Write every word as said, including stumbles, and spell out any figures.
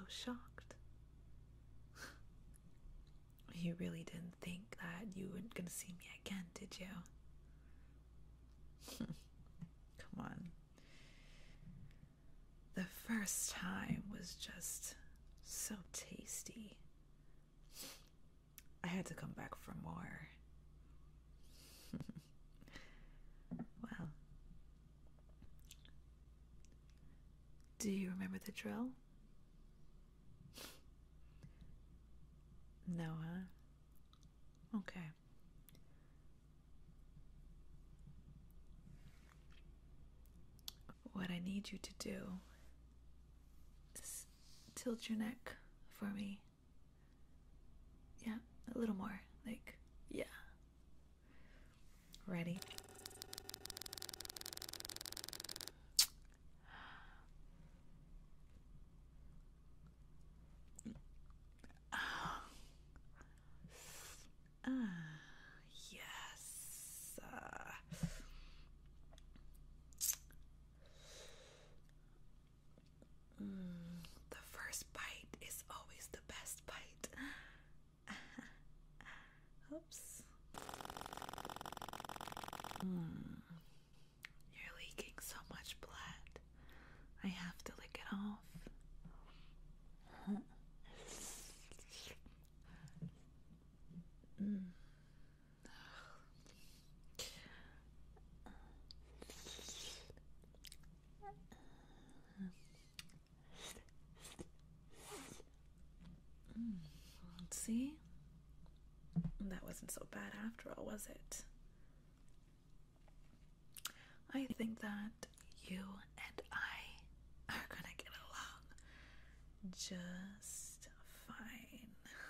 shocked. You really didn't think that you were gonna see me again, did you? Come on. The first time was just so tasty. I had to come back for more. Well, do you remember the drill? No, huh? Okay. What I need you to do is tilt your neck for me. Yeah, a little more. Like, yeah. Ready? Ah, yes. Uh, mm, the first bite is always the best bite. Oops. Mm, you're leaking so much blood. I have to lick it off. Mm. Mm. See? That wasn't so bad after all, was it? I think that you and I are gonna get along just fine.